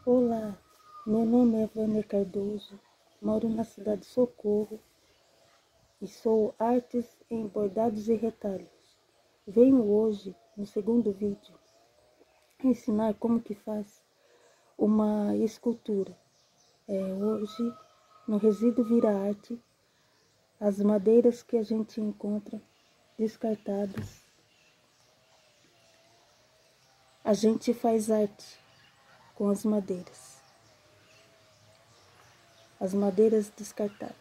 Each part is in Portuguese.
Olá, meu nome é Vânia Cardoso, moro na cidade de Socorro e sou artes em bordados e retalhos. Venho hoje, no segundo vídeo, ensinar como que faz uma escultura. Hoje, no Resíduo Vira Arte, as madeiras que a gente encontra descartadas, a gente faz arte com as madeiras descartadas.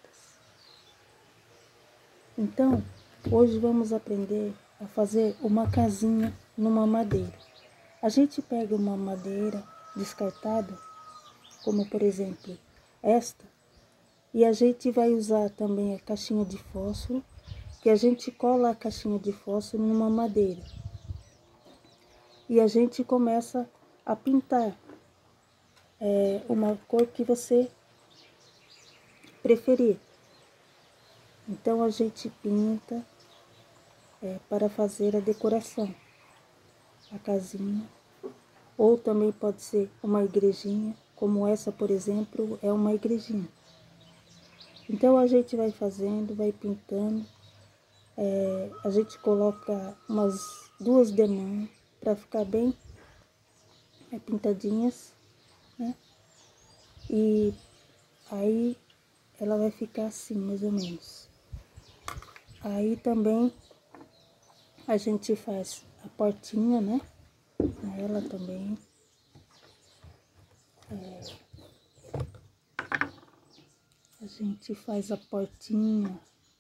Então, hoje vamos aprender a fazer uma casinha numa madeira. A gente pega uma madeira descartada, como por exemplo esta, e a gente vai usar também a caixinha de fósforo, que a gente cola a caixinha de fósforo numa madeira. E a gente começa a pintar uma cor que você preferir. Então a gente pinta para fazer a decoração, a casinha, ou também pode ser uma igrejinha, como essa, por exemplo, é uma igrejinha. Então a gente vai fazendo, vai pintando, a gente coloca umas 2 demãos para ficar bem pintadinhas, né? E aí ela vai ficar assim, mais ou menos. Aí também a gente faz a portinha, né? Ela também. A gente faz a portinha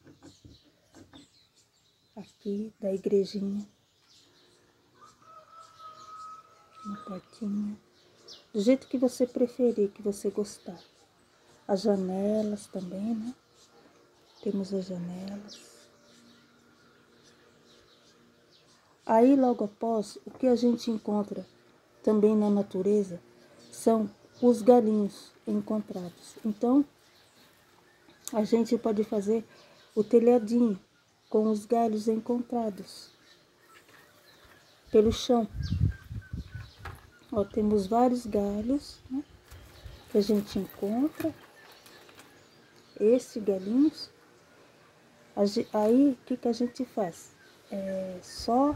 aqui da igrejinha. Uma portinha. Do jeito que você preferir, que você gostar. As janelas também, né? Temos as janelas. Aí, logo após, o que a gente encontra também na natureza são os galinhos encontrados. Então, a gente pode fazer o telhadinho com os galhos encontrados pelo chão. Ó, temos vários galhos, né, que a gente encontra. Esses galinhos. Aí, o que a gente faz? Só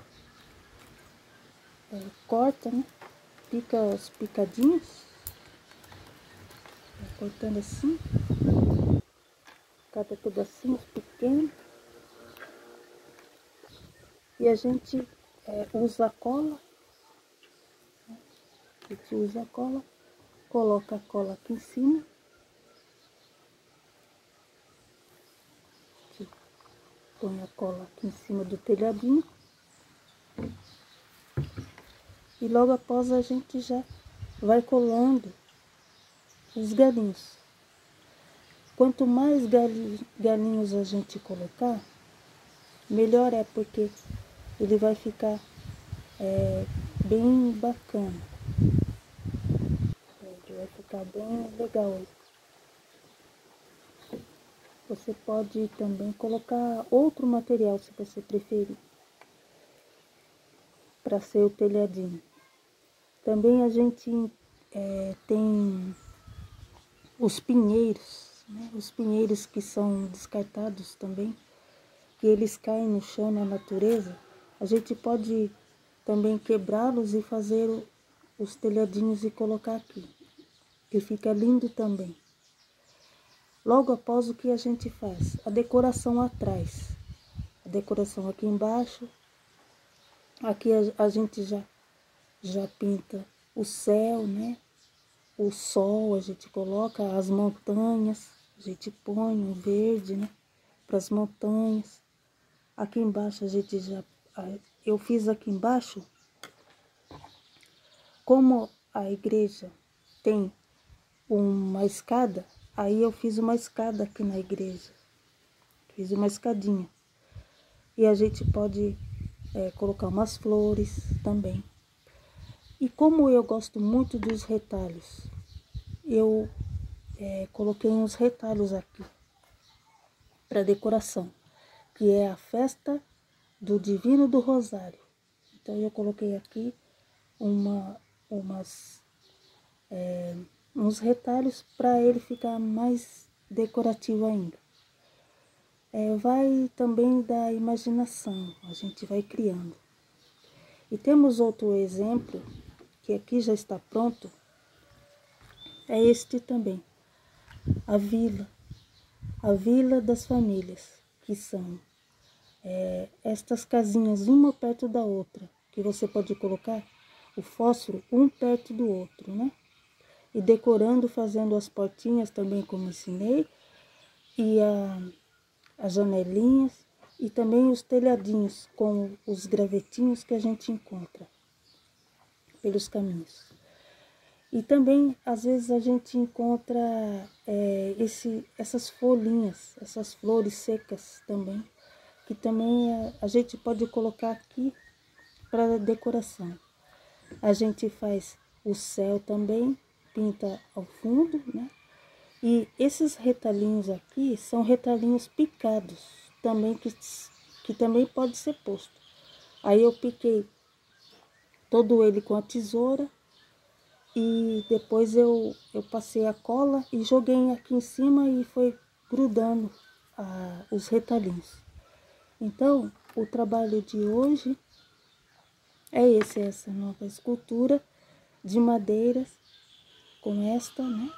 corta, né? Pica os picadinhos. Cortando assim. Cada pedacinho pequeno. E a gente usa a cola. A gente usa a cola. Coloca a cola aqui em cima. Põe a cola aqui em cima do telhadinho. E logo após a gente já vai colando os galinhos. Quanto mais galinhos a gente colocar, melhor é, porque ele vai ficar bem bacana. Ele vai ficar bem legal. Você pode também colocar outro material, se você preferir, para ser o telhadinho. Também a gente tem os pinheiros, né? Os pinheiros que são descartados também, que eles caem no chão, na natureza. A gente pode também quebrá-los e fazer os telhadinhos e colocar aqui, que fica lindo também. Logo após, o que a gente faz? A decoração atrás. A decoração aqui embaixo. Aqui a gente já pinta o céu, né? O sol, a gente coloca as montanhas. A gente põe um verde, né? Para as montanhas. Aqui embaixo a gente eu fiz aqui embaixo, como a igreja tem uma escada, aí eu fiz uma escada aqui na igreja. Fiz uma escadinha. E a gente pode colocar umas flores também. E como eu gosto muito dos retalhos, eu coloquei uns retalhos aqui para decoração, que é a festa do Divino do Rosário. Então eu coloquei aqui umas uns retalhos para ele ficar mais decorativo ainda. Vai também da imaginação, a gente vai criando. E temos outro exemplo, que aqui já está pronto, é este também, a vila das famílias, que são estas casinhas uma perto da outra, que você pode colocar o fósforo um perto do outro, né? E decorando, fazendo as portinhas também, como ensinei, e as janelinhas, e também os telhadinhos com os gravetinhos que a gente encontra pelos caminhos. E também, às vezes, a gente encontra essas folhinhas, essas flores secas também, que também a gente pode colocar aqui para decoração. A gente faz o céu também, pinta ao fundo, né? E esses retalhinhos aqui são retalhinhos picados, também que também pode ser posto. Aí eu piquei todo ele com a tesoura e depois eu passei a cola e joguei aqui em cima e foi grudando os retalhinhos. Então, o trabalho de hoje é essa nova escultura de madeiras com esta, né?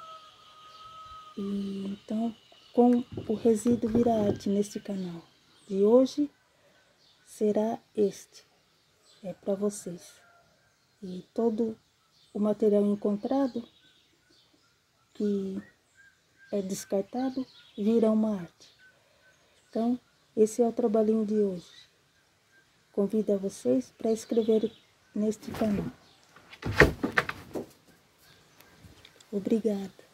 E então, com o resíduo vira arte neste canal de hoje será este, para vocês. E todo o material encontrado que é descartado vira uma arte. Então, esse é o trabalhinho de hoje. Convido a vocês para inscreverem neste canal. Obrigada.